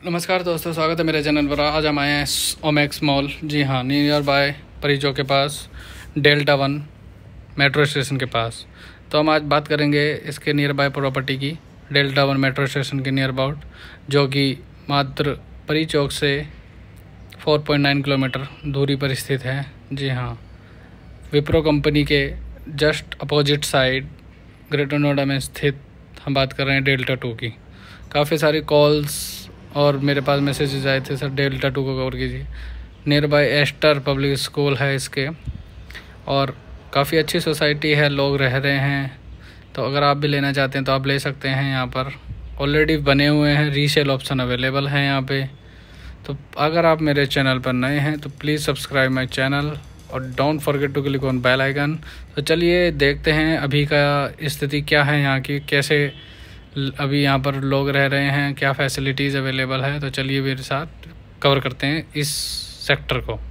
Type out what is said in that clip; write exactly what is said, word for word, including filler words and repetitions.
नमस्कार दोस्तों, स्वागत है मेरे चैनल पर। आज हम आए हैं ओमेक्स मॉल। जी हाँ, नियर बाय परी चौक के पास, डेल्टा वन मेट्रो स्टेशन के पास। तो हम आज बात करेंगे इसके नियर बाय प्रॉपर्टी की, डेल्टा वन मेट्रो स्टेशन के नियर अबाउट, जो कि मात्र परी चौक से चार पॉइंट नौ किलोमीटर दूरी पर स्थित है। जी हाँ, विप्रो कंपनी के just opposite side Greater Noida में स्थित हम बात कर रहे हैं डेल्टा टू की। काफ़ी सारी कॉल्स और मेरे पास मैसेजेस आए थे, सर डेल्टा टू को कवर कीजिए। Nearby Aster public school है इसके, और काफ़ी अच्छी सोसाइटी है, लोग रह रहे हैं। तो अगर आप भी लेना चाहते हैं तो आप ले सकते हैं। यहाँ पर ऑलरेडी बने हुए हैं, रीसेल ऑप्शन अवेलेबल है यहाँ पे। तो अगर आप मेरे चैनल पर नए हैं तो प्लीज़ सब्सक्राइब माई चैनल और don't forget to click on bell icon. तो चलिए देखते हैं अभी का स्थिति क्या है यहाँ की, कैसे अभी यहाँ पर लोग रह रहे हैं, क्या फैसिलिटीज़ अवेलेबल है। तो चलिए मेरे साथ कवर करते हैं इस सेक्टर को।